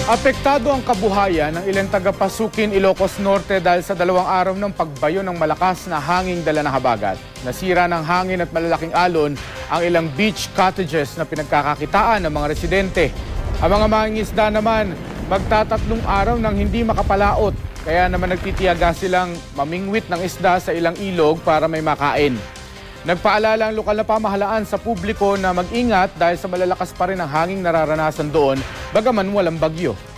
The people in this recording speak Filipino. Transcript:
Apektado ang kabuhayan ng ilang taga-Pasukin, Ilocos Norte dahil sa 2 araw ng pagbayo ng malakas na hanging dala ng habagat. Nasira ng hangin at malalaking alon ang ilang beach cottages na pinagkakakitaan ng mga residente. Ang mga mangingisda naman magtatatlong araw nang hindi makapalaot, kaya naman nagtitiyaga silang mamingwit ng isda sa ilang ilog para may makain. Nagpaalala ang lokal na pamahalaan sa publiko na mag-ingat dahil sa malalakas pa rin ang hanging nararanasan doon, bagaman walang bagyo.